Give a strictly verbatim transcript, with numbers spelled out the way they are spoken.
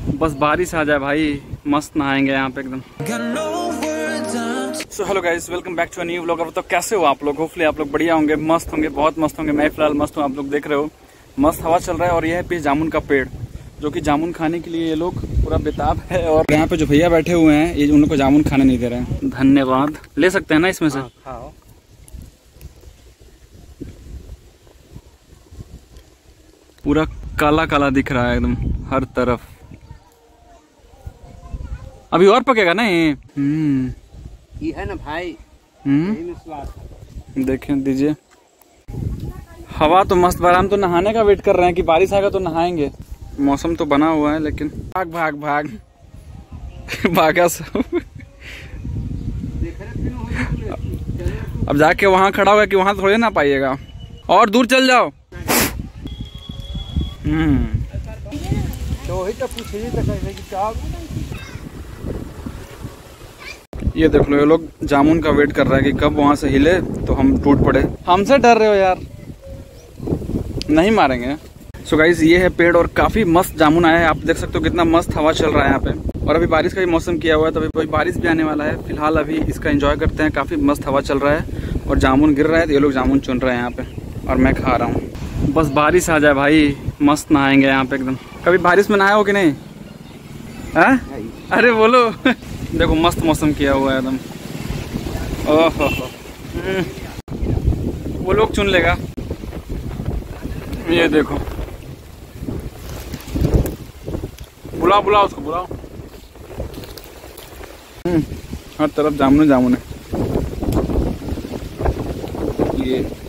बस बारिश आ जाए भाई, मस्त नहाएंगे यहाँ पे एकदम। So hello guys, welcome back to a new vlog. तो कैसे हो आप लोग? होपफुली आप लोग बढ़िया होंगे, मस्त होंगे, बहुत मस्त होंगे। मैं फिलहाल मस्त हूँ, आप लोग देख रहे हो मस्त हवा चल रहा है। और यह है पीछे जामुन का पेड़, जो कि जामुन खाने के लिए ये लोग पूरा बेताब है। और यहाँ पे जो भैया बैठे हुए हैं, ये उन लोग को जामुन खाने नहीं दे रहे हैं। धन्यवाद। ले सकते हैं ना इसमें से? खाओ। पूरा काला काला दिख रहा है एकदम हर तरफ। अभी और पकेगा ना ये? हम्म ये है ना भाई, हम्म यही में स्वाद है। देखें दीजिए, हवा तो मस्त बार। हम तो नहाने का वेट कर रहे हैं कि बारिश आएगा तो नहाएंगे। मौसम तो बना हुआ है, लेकिन भाग भाग भाग भागा सब। अब जाके वहां खड़ा होगा कि वहां थोड़े ना पाइएगा, और दूर चल जाओ। हम्म तो वही तो पूछिए तो कहे कि क्या। ये देख लो, ये लोग जामुन का वेट कर रहा है कि कब वहां से हिले तो हम टूट पड़े। हमसे डर रहे हो यार? नहीं मारेंगे। सो गाइस, ये है पेड़ और काफी मस्त जामुन आया है। आप देख सकते हो कितना मस्त हवा चल रहा है यहाँ पे। और अभी बारिश का भी मौसम किया हुआ है, तो अभी कोई बारिश भी आने वाला है। फिलहाल अभी इसका एंजॉय करते हैं। काफी मस्त हवा चल रहा है और जामुन गिर रहा है, तो ये लोग जामुन चुन रहे हैं यहाँ पे और मैं खा रहा हूँ। बस बारिश आ जाए भाई, मस्त नहाएंगे यहाँ पे एकदम। कभी बारिश में नहाए हो कि नहीं? है? अरे बोलो। देखो मस्त मौसम किया हुआ है एकदम। ओहो, वो लोग चुन लेगा। ये देखो, बुलाओ बुलाओ उसको, बुलाओ। हर तरफ जामुन जामुन है। ये